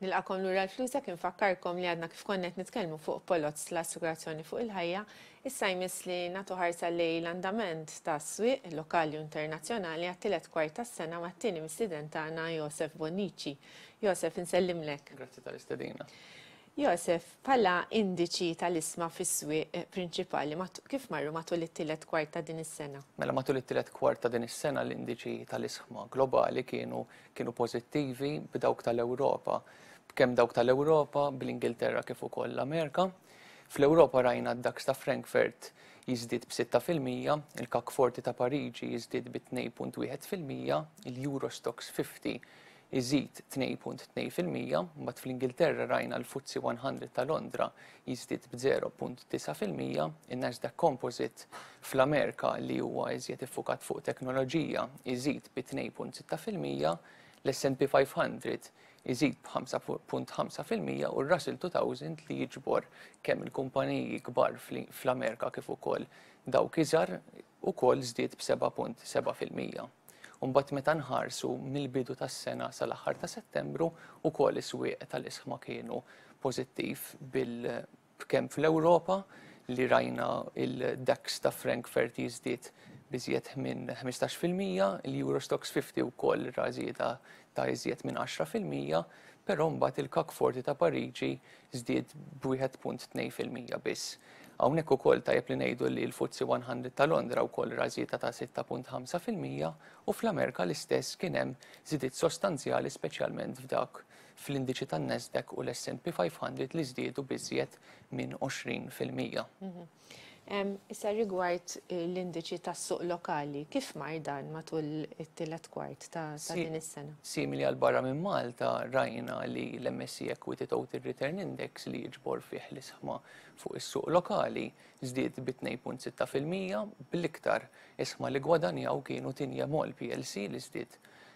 Nilqakom lura l-flusek infakkarkom li għadna kif konnet nitkellmu fuq polots l-assigurazzjoni fuq il-ħajja, issa jmiss li nagħtu ħarsa lej l-andament ta' swieq lokali u internazzjonali għat-tielet kwart tas-sena mat-tieni mistieden tagħna Josef Bonnici. Josef, insellimlek. Grazzi tal-istedina. Josef, bħala indiċi tal-isma fis-swieq prinċipali, kif marru matul it-tielet kwart ta' din is-sena? Mela matul it-tielet kwart ta' din is-sena l-indiċi tal-isma globali kienu pożittivi b'dawk tal-Ewropa. Kemm dawk tal-Ewropa bl-Ingilterra kif ukoll l-Amerika. Fl-Ewropa rajna d-Dax ta' Frankfurt jiżdied b'6%, il-CAC 40 ta' Pariġi jiżdied b'2.1%, il-Eurostoxx 50 iżid 2.2%, mbagħad fl-Ingilterra rajna l-FTSE 100 ta' Londra jiżdied b'0.9%, in-Nasdaq Composite fl-Amerika li huwa iżjed iffukat fuq teknoloġija iżid b'2.6%, l-S&P 500 iżid b'5.5% u r-Russell 2000 li jiġbor kemm il-kumpaniji kbar fl-Amerika kif ukoll dawk iżgħar ukoll żdied b'7.7%. Mbagħad meta nħarsu mill-bidu tas-sena sal-aħħar ta' Settembru ukoll is-swieq tal-isħma kienu pożittiv kemm fl-Ewropa li rajna il-Dax ta' Frankfurt jiżdied biżjed minn 15%, il-Eurostoxx 50 ukoll rażieda ta' iżjed minn 10%, però mbagħad il-CAC 40 ta' Pariġi żdied b'1.2% biss. Hawnhekk ukoll tajjeb li ngħidu li l-FTSE 100 ta' Londra wkoll rażieta ta' 6.5% u fl-Amerika l-istess kien hemm żidiet sostanzjali speċjalment f'dak fl-indiċi tan-Nasdaq u l-S&P 500 li żdiedu biżjed minn 20%. Issa rigward l-indiċi tas-suq lokali, kif mar dan matul it-tielet kwart ta' din is-sena? Simili għal barra minn Malta rajna li l-MSCI Equity Total Return Index li jiġbor fih l-isħma fuq is-suq lokali żdied b'2.6%, bl-iktar isħma li gwadanjaw kienu Tinja Mall PLC li żdied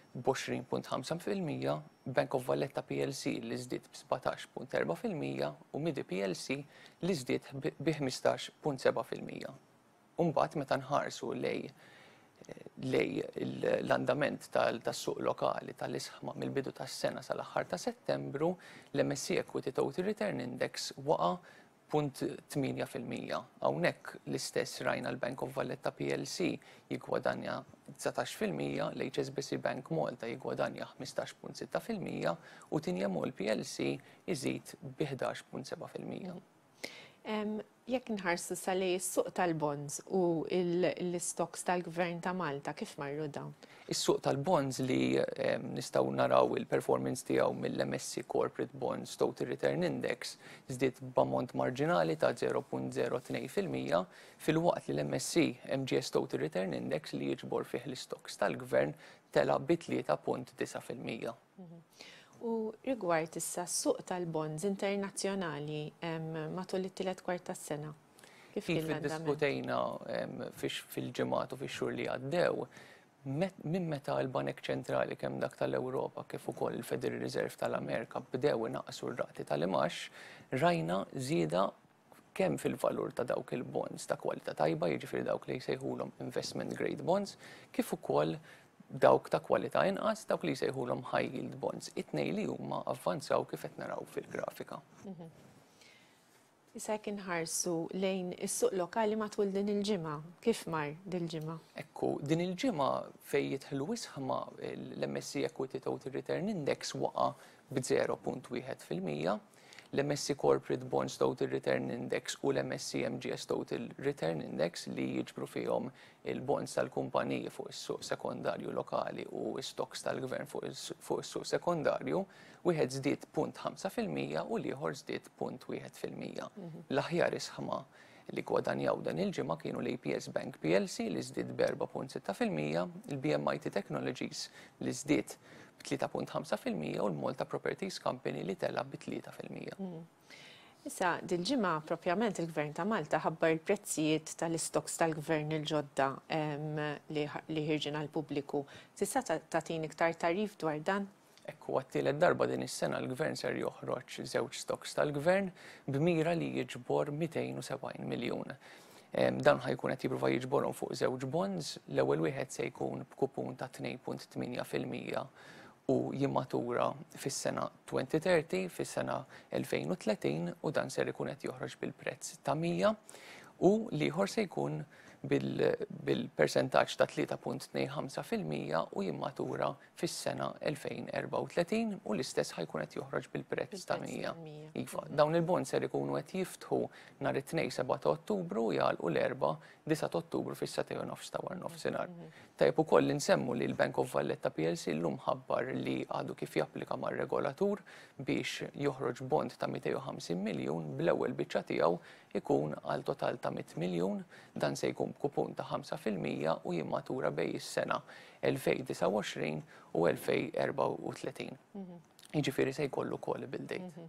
b'20.5%, Bank of Valletta PLC li żdied b'17.4% u Midi PLC li żdied b'15.7%. Mbagħad meta nħarsu lej l-andament tas-suq lokali tal-isħma mill-bidu tas-sena sal-aħħar ta' Settembru, l-MSCI Equity Total Return Index waqa' 0.8%. Hawnhekk l-istess rajna l-Bank of Valletta PLC jiggwadanja 19%, l-HSBC Bank Malta jiggwadanja 15.6% u Tinja Mall PLC iżid b'11.7%. Jekk nħarsu salej is-suq tal-bonds u l-stocks tal-Gvern ta' Malta, kif marru dawn? Is-suq tal-bonds li nistgħu naraw il-performance tiegħu mill-MSCI Corporate Bonds Total Return Index żdied b'ammont marġinali ta' 0.02% filwaqt li l-MSCI MGS Total Return Index li jiġbor fih l-stocks tal-Gvern tela b'3.9%. U rigward issa s-suq tal-bonds internazzjonali matul it-tielet kwart tas-sena. Kif iddiskutejna fil-ġimgħat u fix-xhur li għaddew, minn meta l-Banek Ċentrali kemm dak tal-Ewropa kif ukoll il-Federal Reserve tal-Amerika bdew inaqsu r-rati tal-imax, rajna żieda kemm fil-valur ta' dawk il-bonds ta' kwalità tajba, jiġifieri dawk li jsejħulhom investment grade bonds, kif ukoll dawk ta' kwalità inqas, dawk li jsejħulhom high yield bonds. It-tnejn li huma avvanzaw kif qed naraw fil-grafika. Issa jekk inħarsu lejn is-suq lokali matul din il-ġimgħa, kif mar din il-ġimgħa? Ekku, din il-ġimgħa fejn jidħlu isħma l-MSCI Equity Total Return Index waqa' b'0.1%, l-MSCI Corporate Bonds Total Return Index u l-MSCI MGS Total Return Index li jiġbru fihom il-bonds tal-kumpaniji fuq is-suq sekondarju lokali u s-stocks tal-gvern fuq is-suq sekondarju, wieħed żdied 0.5% u l-ieħor żdied 0.1%. L-aħjar isħma li gwadanjaw dan il-ġimgħa kienu l-APS Bank PLC li żdied b'4.6%, il-BMIT Technologies li żdied b'3.5% u l-Malta Properties Company li tela b'3%. Issa, dil-ġimgħa propjament il-Gvern ta' Malta ħabbar il-prezzijiet tal-istoks tal-Gvern il-ġodda li ħirġina l-pubbliku. Tista' tagħtini iktar tarif dwar dan? Ekku għat-tielet darba din is-sena l-Gvern ser joħroġ żewġ stocks tal-Gvern b'mira li jiġbor 270 miljun. Dan ħajkun qed jipprova jiġborhom fuq żewġ bonds, l-ewwel wieħed se jkun b'kupun ta' 2.8% u jimmatura fis-sena 2030, fis-sena 2030 u dan ser ikun qed joħroġ bil-prezz ta' 100 u liħor se jkun bil-percentaġġ ta' 3.25% u jimmatura fis-sena 2034 u l-istess ħajkun qed joħroġ bil-prezz ta' 100. Iva, dawn il-bonds ser ikunu qed jiftħu nhar it-tnejn 7 ta' Ottubru u jgħalqu l-erba' 9 ta' Ottubru fis-7 nofs ta' war nofsinhar. Tajjeb ukoll insemmu li l-Bank of Valletta PLC llum ħabbar li għadu kif japplika mar-regolatur biex joħroġ bond ta' 250 miljun bl-ewwel biċċa tiegħu ikun għal total ta' 100 miljun, dan se jkun b'kupun ta' 5% u jimmatura bej is-sena 2029 u 2034. Jiġifieri se jkollu callable date.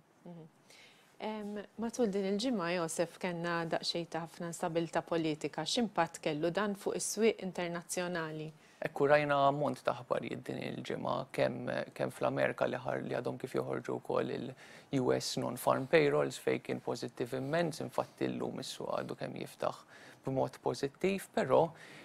Matul din il-ġimgħa Josef kellna daqsxejn ta' ħafna instabilità politika, x'impatt kellu dan fuq is-swieq internazzjonali? Ekku rajna ammont ta' ħbarijiet din il-ġimgħa kemm fl-Amerika li għadhom kif joħorġu wkoll il-US non-farm payrolls fejn kien pożittiv immens, infatti llum is-suq għadu kemm jiftaħ b'mod pożittiv, però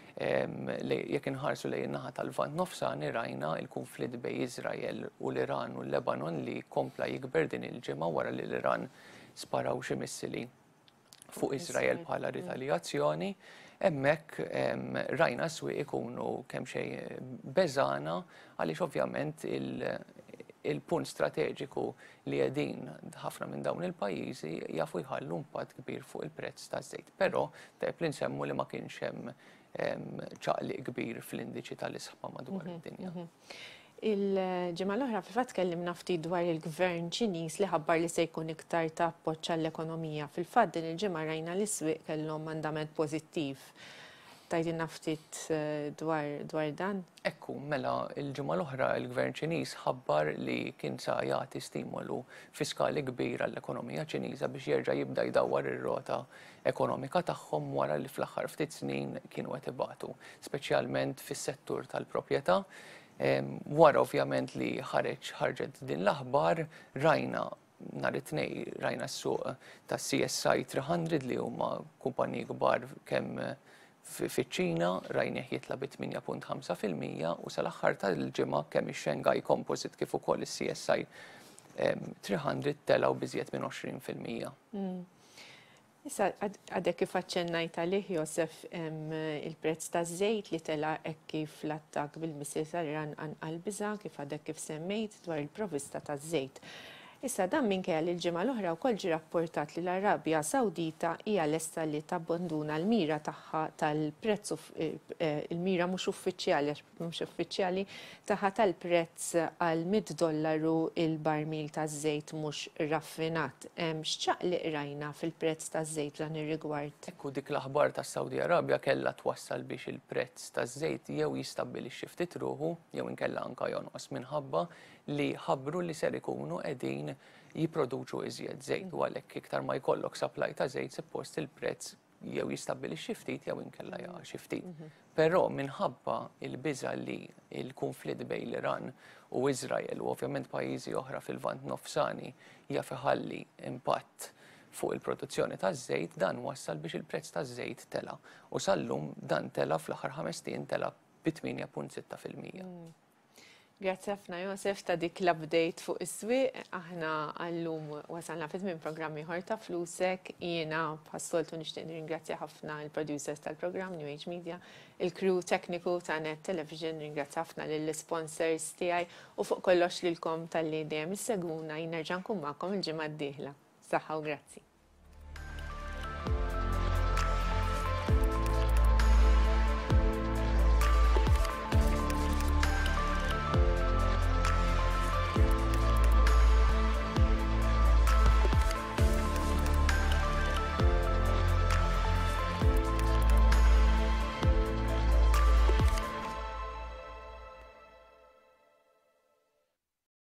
jekk inħarsu lejn in-naħa tal-Lvant Nofsani rajna l-kunflitt bejn Iżrael u l-Iran u l-Lebanon li kompla jikber din il-ġimgħa wara li l-Iran sparaw xi missili fuq Iżrael bħala ritaljazzjoni. Hemmhekk rajna s-swieq ikunu kemm xejn beżana għaliex ovvjament il-punt strateġiku li qegħdin ħafna minn dawn il-pajjiżi jafu jħallu impatt kbir fuq il-prezz taż-żejt. Però tajjeb li nsemmu li ma kienx hemm ċaqliq kbir fl-indiċi tal-isħma madwar id-dinja. Il-ġimgħa l-oħra fil-fatt kellimna ftit dwar il-Gvern Ċiniż li ħabbar li se jkun iktar ta' appoġġ għall-ekonomija. Fil-fatt din il-ġimgħa rajna li s-swieq kellhom mandament pożittiv. Tgħidilna ftit dwar dan? Ekku, mela il-ġimgħa l-oħra il-Gvern Ċiniż ħabbar li kien sa jagħti stimolu fiskali kbir għall-ekonomija Ċiniża biex jerġa' jibda jdawwar ir-rota ekonomika tagħhom wara li fl-aħħar ftit snin kienu qed ibatu, speċjalment fis-settur tal-proprjetà. Wara ovvjament li ħarġet din l-aħbar rajna nhar it-tnejn rajna s-suq tas CSI 300 li huma kumpaniji kbar kemm fiċ-Ċina rajna jitla bi 8.5% u sal-aħħar tal-ġimgħa kemm ix-Shanghai Composite kif ukoll is-CSI 300 telgħu biżjed minn 20%. Issa għadek kif aċċennajt għalih Josef il-prezz taż-żejt li tela hekk kif l-attakk bil-missier tal-Iran għall-biża' kif għadek kif semmejt dwar il-provvista taż-żejt. Issa dan minkejja li l-ġimgħa l-oħra wkoll ġie rapportat li l-Arabja Sawdita hija lesta li tabbanduna l-mira tagħha tal-prezz il-mira mhux uffiċjali tagħha tal-prezz għal $100 il-barmil taż-żejt mhux raffinat. X'ċaqliq rajna fil-prezz taż-żejt dan ir-rigward? Ekku dik l-aħbar tas-Saudi Arabja kellha twassal biex il-prezz taż-żejt jew jistabbilixxi ftit ruħu jew inkella anke jonqos minħabba li ħabbru li ser ikunu qegħdin jipproduċu iżjed żejt u għalhekk iktar ma jkollok supply ta' żejt suppost il-prezz jew jistabbilixxi ftit jew inkella jaqa' xi ftit. Però minħabba il-biża' li l-kunflitt bejn l-Iran u Iżrael u ovvjament pajjiżi oħra fil-Lvant Nofsani jaf iħalli impatt fuq il-produzzjoni taż-żejt dan wassal biex il-prezz taż-żejt tela. U sal-lum dan tela fl-aħħar 5 snin tela bi 8.6%. Grazzi ħafna Josef ta' dik l-update fuq is-swieq. Aħna għallum wasalna fit minn programmi ħor ta' flusek. Jiena bħas-soltu nixtieq nirringrazzja ħafna l-producers tal-programm New Age Media, il-crew tekniku ta' Net Television, ringrazzja ħafna lill-sponsors tiegħi u fuq kollox lilkom tal-li dejjem issegwuna jinerġa' nkun magħkom il-ġimgħa d-dieħla. Saħħa u grazzi.